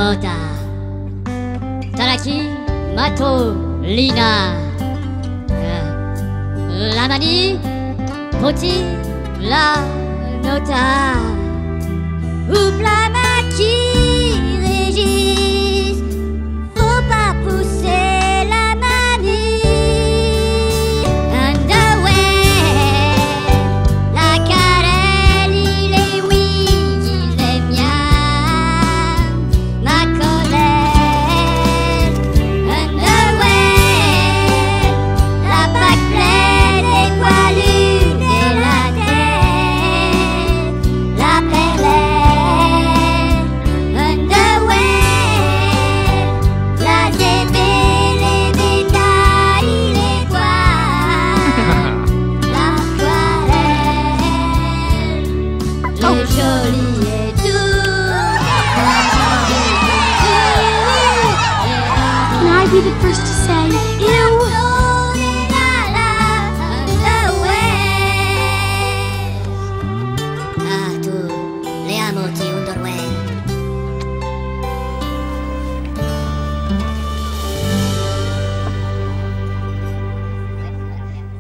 Mota Talaki Mato Lina Lamani Poti La Nota Oublama qui régisse, faut pas pousser la manie. Underwear, la carèle, il est oui, il est bien, ma colère. Underwear, la bague pleine des poilus de la tête, la perlée. Joli